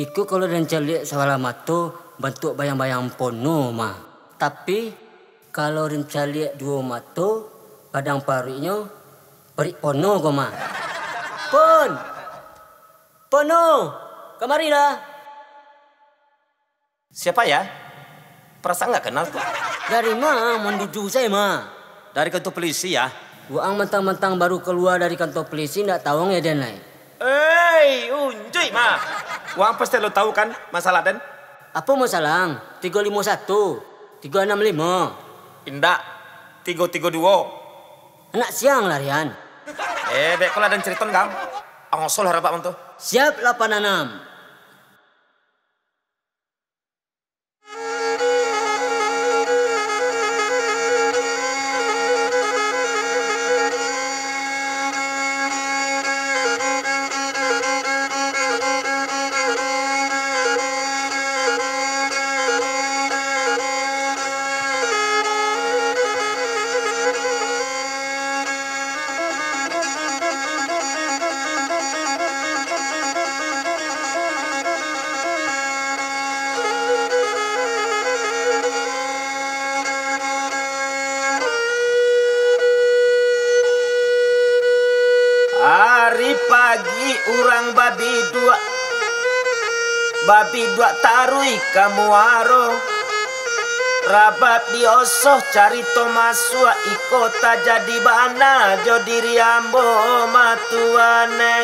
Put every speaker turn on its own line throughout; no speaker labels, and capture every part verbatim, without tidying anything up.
Iku kalau dan celiak sawala matu bentuk bayang-bayang pono mah. Tapi kalau dan celiak dua matu padang parinya perik pono kok mah. Pon, pono, kemarilah.
Siapa ya? Perasaan nggak kenal tuh.
Dari mana menduju saya mah?
Dari kantor polisi ya.
Buang mentang-mentang baru keluar dari kantor polisi ndak tahu ya dan lain.
Hei, unjuy mah. Uang pasti lo tahu kan masalah Den?
Apa masalah? tiga lima satu, tiga enam lima.
Indah, tiga tiga dua.
Anak siang larian.
Eh, dek kalau ada cerita enggak? Angosol harap Pak tuh.
Siap delapan enam.
Pagi urang babi dua babi dua tarui kamu aro rabat diosoh cari tomasua ikota jadi bana jodiri ambo matuane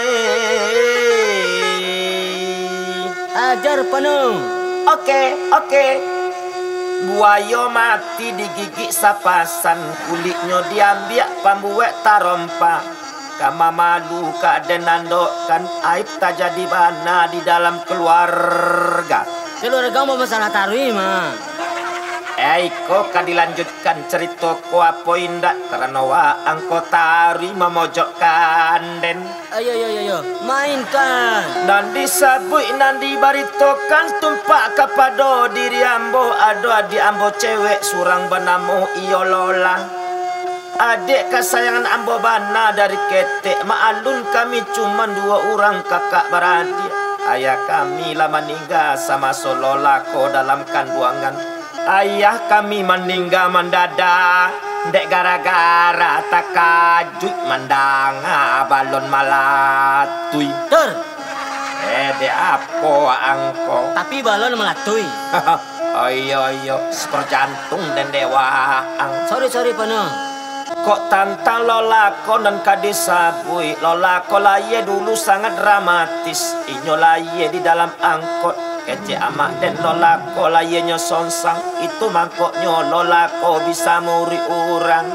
Ajar penuh.
oke oke buayo mati digigit sapasan kulitnya diambil pambuek tarompa kama malu kaden nandokan aib tak jadi bana di dalam keluarga.
Keluarga mau masalah tarwi mah.
Eh kok dilanjutkan cerita ko apa indak karena wa angko tarwi memojokkan den.
Ayo ayo ayo mainkan.
Dan disabui nan dibaritokan tumpak kepada diri ambo ado adi ambo cewek surang benamo iyo lola. Adik kesayangan ambo bana dari ketek ma'alun kami cuma dua orang kakak beradik. Ayah kami lah meninggal sama sololako dalam kandungan. Ayah kami meninggal mendadak dek gara-gara tak kajut mandang balon malatui.
Tur.
Eh dek apa angko?
Tapi balon melatui.
Ayo ayo seperti jantung dan dewa ang.
Sorry sorry penuh.
Kok tantang lolako dan kadisabui lolako laye dulu sangat dramatis inyo laye di dalam angkot kece amak dan lolako laye nyo sonsang itu mangkoknya lolako bisa muri orang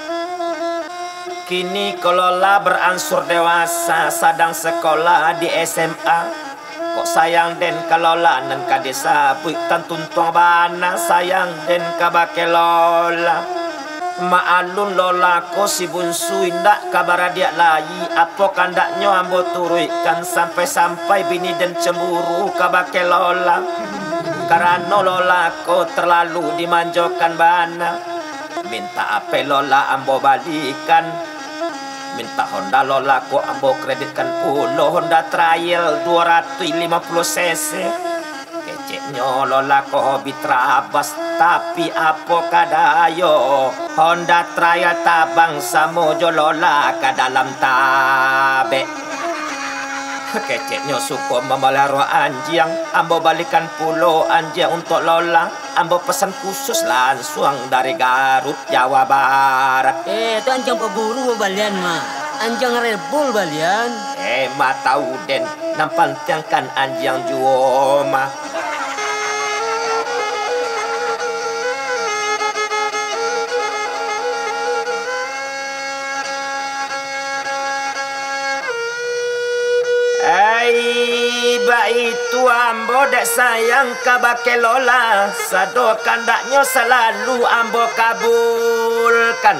kini kelola beransur dewasa sedang sekolah di S M A kok sayang den kelola dan kadisabui tantuntung bana sayang den kabake lola ma'alun lolako si bunsu indak kabar dia layi apa kandaknya ambo turuikan sampai-sampai bini dan cemburu kabake lola karena lolako terlalu dimanjokan bana minta apa lola ambo balikan minta Honda lolako ambo kreditkan puluh Honda trial dua ratus lima puluh cc keceknya lolako hobi terabas tapi apa kadayo Honda Trial tabang samojo lola ke dalam tabe keceknya suka memelihara anjing ambo balikan pulau anjing untuk lola ambo pesan khusus langsung dari Garut Jawa Barat.
Eh itu anjing peburu balian mah anjing Red Bull balian
eh ma tahu den nampan tiangkan anjing juo mah. Iba itu ambo dek sayang kabake lola sado kandaknya selalu ambo kabulkan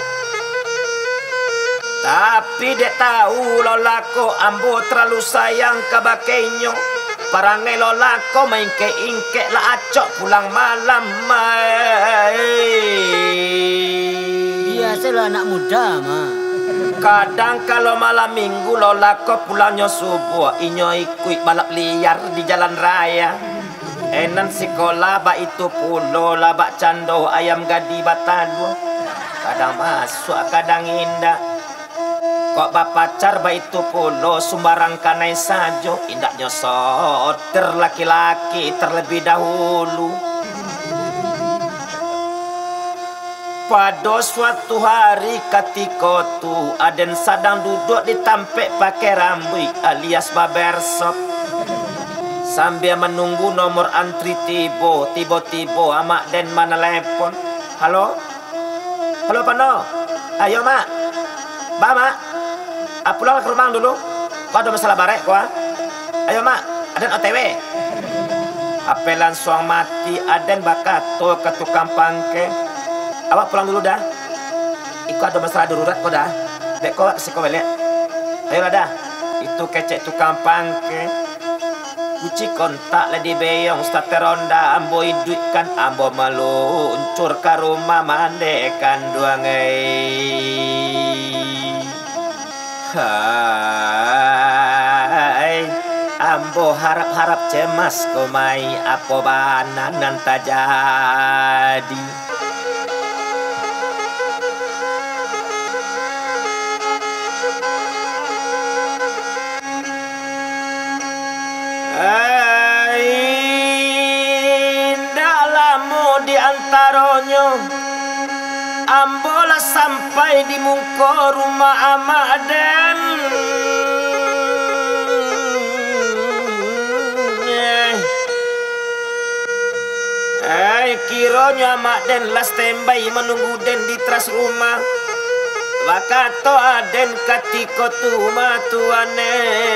tapi dek tahu lola ko ambo terlalu sayang kabakenyo parangai lola ko main ke ingke la acok pulang malam mai
biasalah anak muda mah
Kadang kalau malam minggu Lola kau pulangnya subuh, inyo ikut balap liar di jalan raya. Enan sekolah bak itu pulo lah bak cando ayam gadi batalo. Kadang masuk kadang indah. Kok bak pacar bak itu pulo sembarang kanai sajo. Indak nyosot laki-laki terlebih dahulu. Pada suatu hari ketika tu Aden sedang duduk di tampek pakai rambut alias barbershop sambil menunggu nomor antri tiba. Tiba-tiba amak Den mana telepon. Halo? Halo Pano? Ayo mak. Ba mak. Ah, pulang ke rumah dulu. Kau ada masalah barek kau? Ayo mak. Aden O T W. H P langsung mati. Aden bakato ke tukang pangke. Awak pulang dulu dah. Ikut ada masalah darurat kau dah. Dek kau kasih kau balik. Ayolah dah. Itu kecek tukang pangke. Kuci kontak lah di beyong start ronda ambo idutkan ambo malu uncur ke rumah mandekan duangai. Hai. Ambo harap-harap cemas komai apa banan nanta jadi. Dalammu di antaranya ambola sampai di muka rumah Amak Den. Eh, kiranya Amak Den lah standby menunggu Den di teras rumah. Wakato Aden katiko tuma tuane.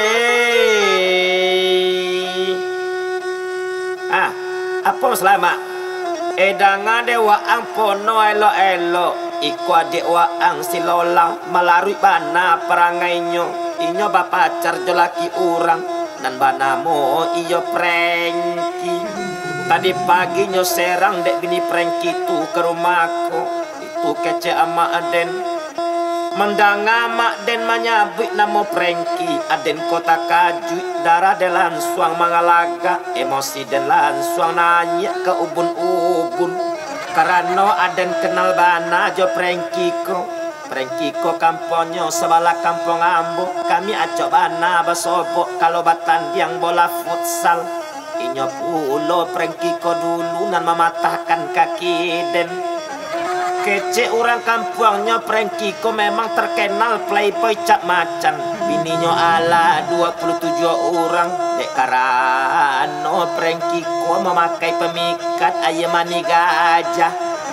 Ah, apa masalah mak? Edang ade waang pono elo-elo. Iku adik waang si Lola melarui bana perangainyo. Inyo bapacar jolaki urang dan banamo iyo prengki. Tadi pagi nyo serang dek gini prengki tu ke rumahku. Itu kece ama Aden. Mendanga mak Den menyabut nama prengki. Aden kota kaju darah de langsung mangalaga. Emosi Den langsung nanya ke ubun-ubun. Karena Aden kenal bana jo prengki ko. Prengki ko kamponyo sebelah kampung ambo. Kami ajak bana basobok kalau batanding bola futsal. Inyo pulo prengki ko dulu nan mematahkan kaki Den. Kece orang kampungnya prengki ko memang terkenal playboy cap macan. Bininya ala dua puluh tujuh orang. Dek karano prengki ko memakai pemikat ayamani gajah.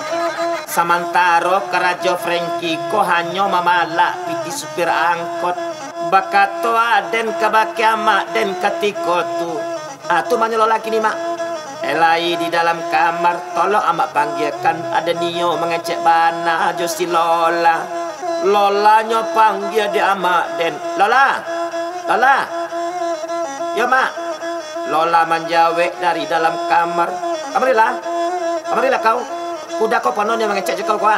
Samantaro kerajo prengki ko hanya memalak piti supir angkot. Bakato Aden kabaki Amak Den ketiko tu. Ah tu manyolo lagi nih mak. Elai di dalam kamar, tolong Amak panggilkan ada Nio mengecek bana ajo si Lola. Lola nyo panggil di Amak Den. Lola, Lola, ya mak. Lola menjawab dari dalam kamar. Kamarilah, kamarilah kau. Kuda kau panon yang mengecek je kau kau.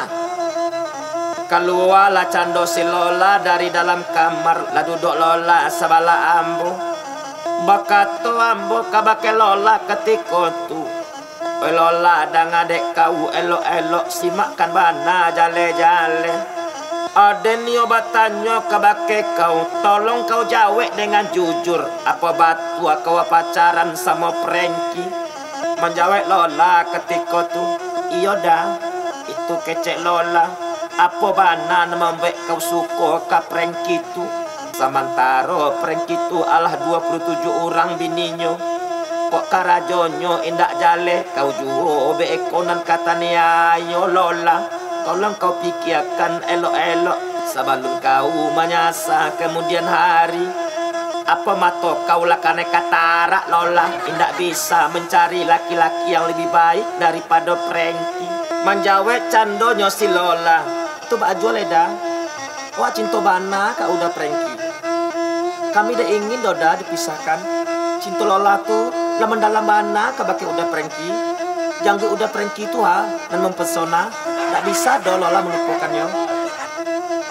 Keluarlah cando si Lola dari dalam kamar. Lah duduk Lola sebelah ambo. Bakato ambo kabake Lola ketika tu. Oi Lola dan adek kau elok-elok simakkan bana jale-jale. Aden nio batanyo kabake kau. Tolong kau jawab dengan jujur. Apa batu kau pacaran sama prengki? Menjawab Lola ketika tu. Iyo dah. Itu kecek Lola. Apa bana membek kau suka ke prengki tu? Samantaro prengki tu alah dua puluh tujuh orang bininyo. Kok karajonyo indak jale kau juo be ekonan katane ayo Lola. Tolong kau pikirkan elok-elok sebelum kau menyasa kemudian hari. Apa mato kau lakane katarak Lola. Indak bisa mencari laki-laki yang lebih baik daripada prengki. Menjawab candonyo si Lola. Tu baju leda. Wah cinta bana kau udah prengki. Kami dah ingin doda dipisahkan. Cinta Lola tu lah mendalam bana kabake udah prengki. Jangan udah prengki tu ha dan mempesona. Tak bisa do Lola melupakannya.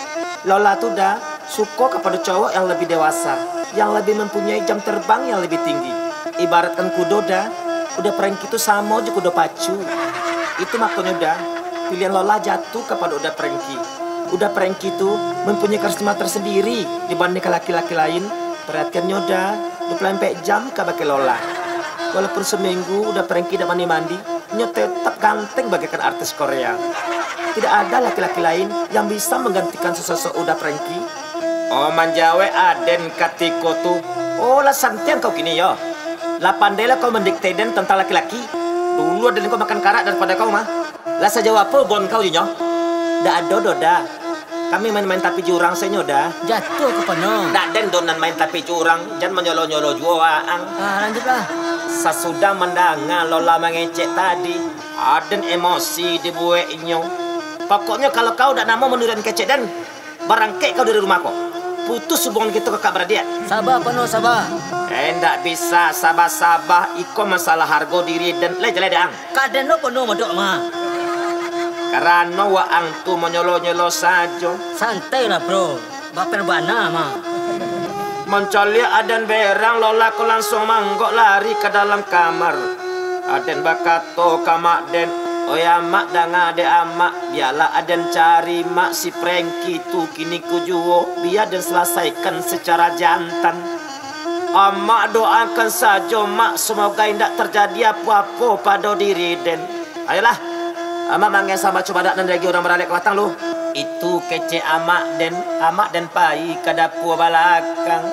Lola tuh dah suka kepada cowok yang lebih dewasa, yang lebih mempunyai jam terbang yang lebih tinggi. Ibaratkan kudo dah, udah Prengki itu sama aja kudo pacu. Itu makanya dah pilihan Lola jatuh kepada udah Prengki. Udah Prengki itu mempunyai karisma tersendiri dibandingkan laki-laki lain. Perhatiannya udah dua puluh empat jam kabake Lola. Walaupun seminggu udah Prengki udah mandi-mandi, nyo tetap ganteng bagaikan artis Korea. Tidak ada laki-laki lain yang bisa menggantikan sosok udah Prengki. Oh manjawe aden katiko tuh. Oh lah santian kau gini yo. Lah pandai lah kau mendikteiden tentang laki-laki. Dulu aden kau makan karak daripada kau mah. Lah saya jawab apa bon kau nyo? Dah ada doda. Kami main-main tapi jurang saya nyoda.
Jatuh ke penuh.
Dah den donan main tapi curang. Jangan menyolo-nyolo juaang.
Ah, lanjutlah.
Sesudah mendengar Lola mengecek tadi, aden emosi dibueknya. Pokoknya kalau kau udah nama menurun kecek dan barangkek kau dari rumahku. Putus hubungan kita ke kak beradik.
Sabar penuh sabar.
Eh ndak bisa sabar-sabar. Iko masalah harga diri dan lejale deang.
Kaden lo penuh medok mah.
Karena waang tu menyolo-nyolo saja.
Santai lah bro. Baper bana mah.
Mencoli aden berang Lola ko langsung manggok lari ke dalam kamar. Aden bakato ka mak den. Oh ya mak danga ade amak. Biarlah aden cari mak si Prengki tu kini kujuo. Biar den selesaikan secara jantan. Amak doakan saja mak semoga tidak terjadi apa-apa pada diri den. Ayolah. Amak manggil sama coba dak dan lagi orang beralik ke batang lu. Itu kece amak den, amak dan pai ke dapur belakang.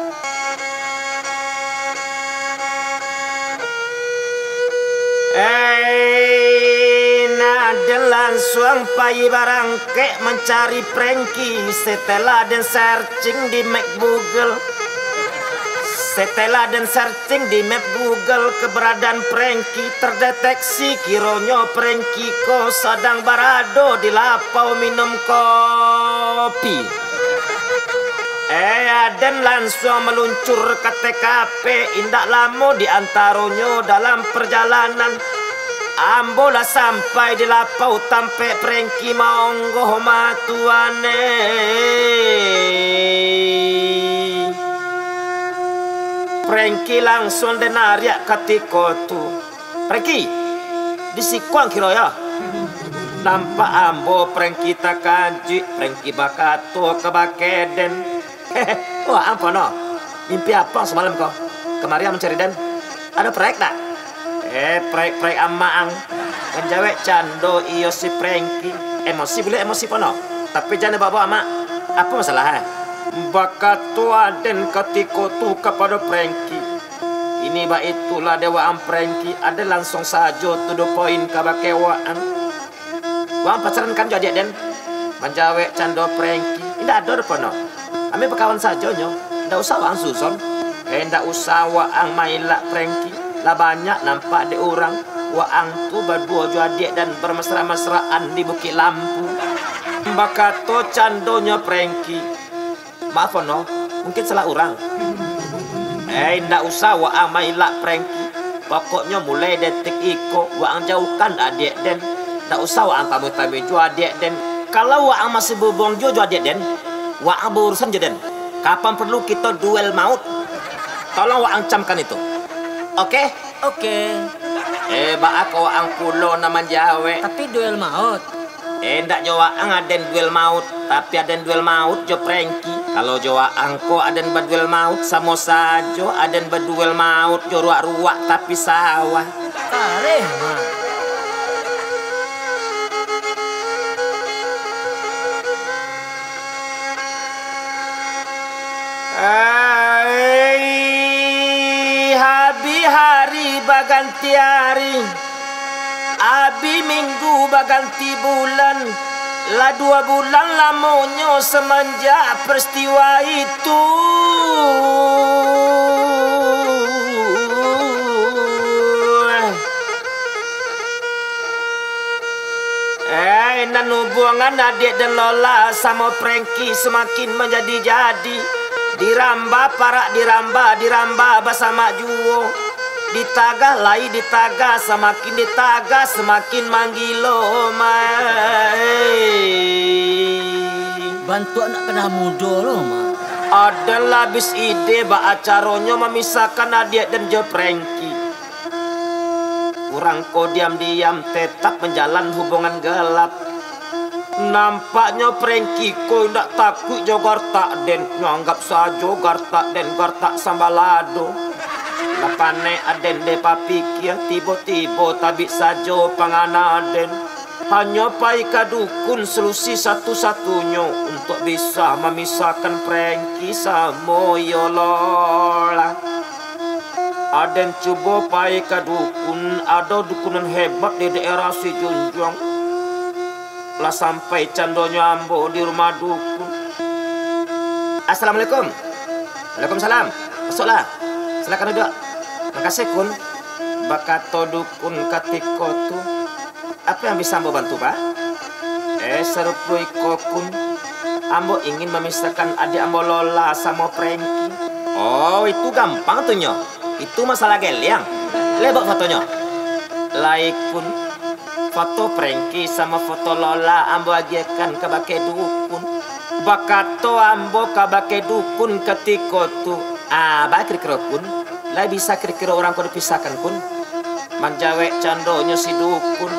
Eh, naden langsung pai barangke mencari Prengki setelah den searching di map Google. Setelah dan searching di map Google keberadaan Prengki terdeteksi kiranya Prengki ko sedang berada di lapau minum kopi. Eh dan langsung meluncur ke T K P. Indak lama di antaranya dalam perjalanan ambola sampai di lapau tampe Prengki maonggoh matuane. Prengki langsung denariak katiko tu. Prengki, disikuang kira ya. Nampak ambo Prengki tak kaji. Prengki bakato ke bakeden. Hehehe, wah apa no? Mimpi apa semalam kau? Kemarin mencari den. Ada proyek tak? Eh, proyek-proyek amaang. Menjawab cando iyo si Prengki. Emosi boleh emosi pono. Tapi jangan bawa amak. Apa masalah? Eh? Bakato aden katiko tu kepada Prengki. Ini ba itulah dewaan Prengki. Ada langsung saja to the point kabakewaan. Wang pacaran kan jadi den. Menjawab cando Prengki. Tidak ada apa no. Kami berkawan saja nyo. Tidak usah wang susun. Eh tidak usah waang mailak Prengki. Lah banyak nampak de orang. Waang tu berdua jadi dan bermesra-mesraan di Bukit Lampu. Bakato candonya Prengki. Maaf no, mungkin salah orang. Eh, ndak usah waang mailak Prengki. Pokoknya mulai detik iko waang jauhkan adik den. Ndak usah waang tamu-tamu jo adik den. Kalau waang masih berbohong jo jo adik den, waang berurusan jo den. Kapan perlu kita duel maut? Tolong waang camkan itu. Oke? Okay?
Oke. Okay.
Eh, baak waang pulo naman jawe.
Tapi duel maut.
Eh, ndak jowaang aden duel maut, tapi aden duel maut jo Prengki. Kalau jowaang ko aden berduel maut, sama saja aden berduel maut jo ruak-ruak tapi sawah.
Tareh mah.
Hai, habi hari baganti hari. Abi minggu baganti bulan. Lah dua bulan lamonyo semenjak peristiwa itu. Eh, dan hubungan adik dan Lola sama Prengki semakin menjadi-jadi. Diramba parak diramba diramba bersama juo. Ditagah lai ditagah semakin ditagah semakin manggilo mai.
bantu anak kena muda loh, Ma.
Adalah habis ide ba acaronyo memisahkan adik dan jo Prengki. Kurang ko diam-diam tetap menjalan hubungan gelap. Nampaknya Prengki ko ndak takut jo gartak den, nganggap saja gartak den gartak sambalado. Lapane aden de papikir tiba-tiba tabik saja pangana aden. Hanya pai kadukun solusi satu-satunya untuk bisa memisahkan Prengki sama Lola. Aden coba pai kadukun, ada dukunan hebat di daerah Sijunjung. Lah sampai candonya ambo di rumah dukun. Assalamualaikum. Waalaikumsalam. Masuklah. Silakan duduk. Makasih kun. Bakato dukun katiko tu. Apa yang bisa ambo bantu, Pak? Eh, serupui kokun. Ambo ingin memisahkan adik ambo Lola sama Prengki. Oh, itu gampang tuh nyo. Itu masalah geliang. Lebok fotonya. Laikun. Foto Prengki sama foto Lola ambo agiakan ke bake dukun. Bakato ambo ke bake dukun ketiko tu. Ah, bak kira-kira kun. Lah bisa kira-kira orang kau dipisahkan kun. Manjawek candonya si dukun.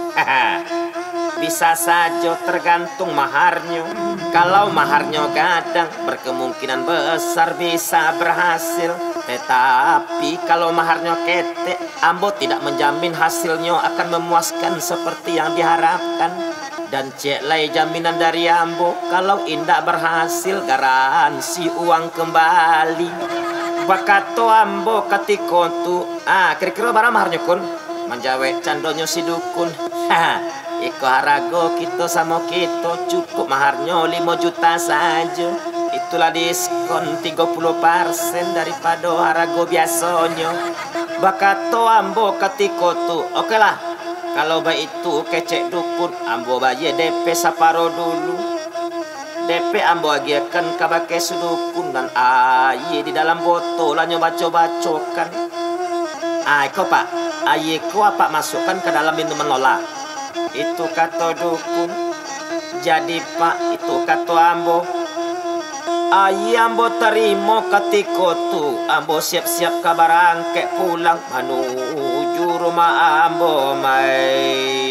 Bisa saja tergantung maharnya. Kalau maharnya gadang berkemungkinan besar bisa berhasil. Tetapi kalau maharnya ketek, ambo tidak menjamin hasilnya akan memuaskan seperti yang diharapkan. Dan cek lay jaminan dari ambo, kalau indak berhasil garansi uang kembali. Bakato ambo ketiko tu. Ah, kira-kira barang maharnya kun? Manjawek candonya si dukun. Haha, iko harago kita sama kita cukup maharnya lima juta saja. Itulah diskon tiga puluh persen daripada harago biasanya. Bakato ambo ketiko tu. Oke lah, kalau baik itu kecek dukun, ambo bayar D P saparo dulu. D P ambo agiakan kabake sudukun dan aye di dalam botol hanya baco-bacokan. Ah, iko pak, aye ko apa masukkan ke dalam minuman Lola. Itu kata dukun. Jadi pak, itu kata ambo. Aye ambo terima ketika tu ambo siap-siap kabar angke pulang menuju rumah ambo mai.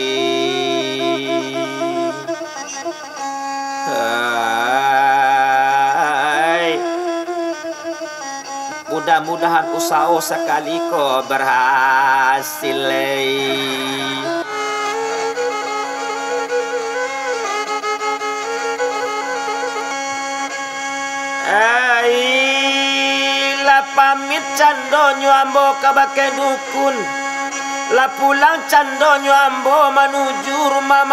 Hai. Mudah-mudahan usaha sekali ko berhasil. Ailah pamit candonyo ambo kabake dukun. La pulang candonyo ambo menuju rumah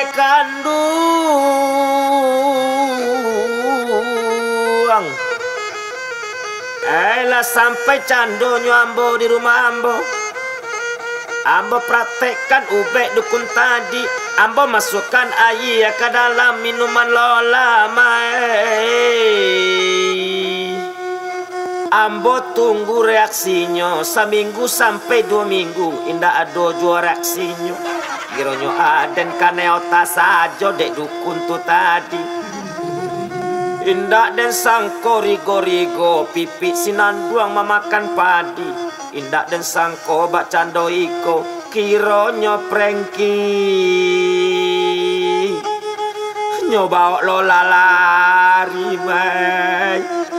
mandekandung. Ailah sampai candonyo ambo di rumah ambo. Ambo praktekkan ubek dukun tadi. Ambo masukkan air ke dalam minuman Lola mai. Ambo tunggu reaksinya seminggu sampai dua minggu. Indah ada jua reaksinya. Gironyo aden kaneota saja dek dukun tu tadi. Indah den sangko rigo-rigo pipi sinanduang memakan padi. Indah den sangko bak cando iko kironyo Prengki nyoba Lola lari mai.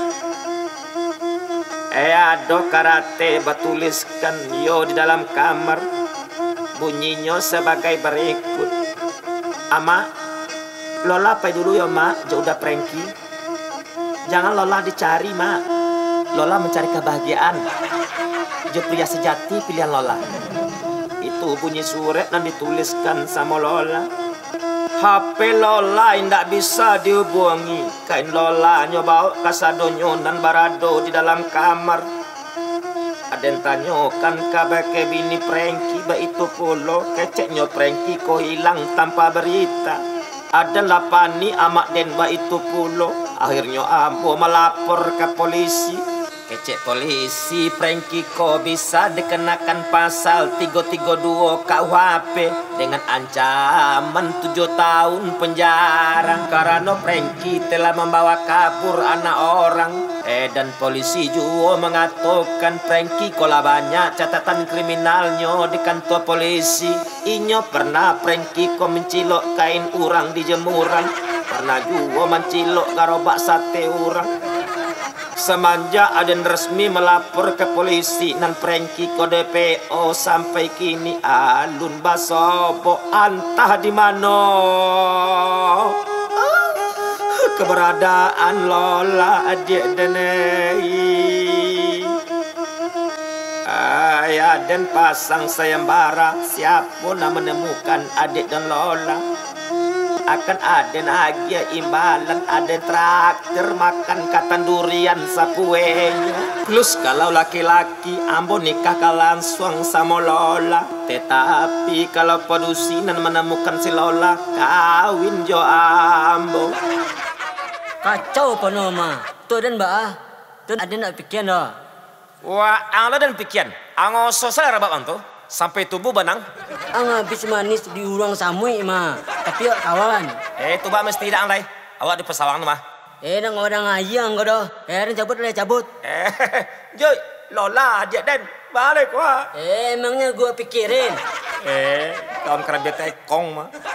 Eh ado karate batuliskan yo di dalam kamar. Bunyinya sebagai berikut. Ama, Lola pai dulu ya mak, jauh udah Prengki. Jangan Lola dicari mak. Lola mencari kebahagiaan. Jo pria sejati pilihan Lola. Itu bunyi surat yang dituliskan sama Lola. H P Lola indak bisa dihubungi. Kain Lola nyoba kasadonyo dan barado di dalam kamar. Aden tanyokan kabake bini Prengki ba itu pulo keceknya Prengki ko hilang tanpa berita. Aden lapani amak den ba itu pulo. Akhirnya ambo melapor ke polisi. Kecek polisi Prengki kok bisa dikenakan pasal tiga tiga dua K U H P dengan ancaman tujuh tahun penjara karena Prengki telah membawa kabur anak orang. Eh dan polisi juga mengatakan Prengki kola banyak catatan kriminalnya di kantor polisi. Inyo pernah Prengki kok mencilok kain urang di jemuran, pernah juga mencilok garobak sate urang. Semenjak Aden resmi melapor ke polisi nan Prengki ke D P O sampai kini alun basobo antah di mana keberadaan Lola adik denei. Ayah dan pasang sayembara siapa nak menemukan adik dan Lola akan ada nagia imbalan, ada traktir makan katan durian sapuenya. Plus kalau laki-laki ambo nikah langsung sama Lola. Tetapi kalau pedusinan menemukan si Lola kawin jo ambo.
Kacau pono ma. Tuh dan mbak ah. Tuh ada nak pikiran dah.
Wah, angla dan pikiran. Ango sosial rabak anto. Sampai tubuh benang.
Ang habis manis di urang samui mah. Tapi yuk kawan.
Eh tu bak mesti dah anglai. Awak di pesawang tu mah.
Eh nang orang ayang kau dah. Eh cabut dah cabut.
Eh, Joy, Lola dia dan balik wah.
Eh emangnya gua pikirin.
Eh, kawan kerja tekong mah.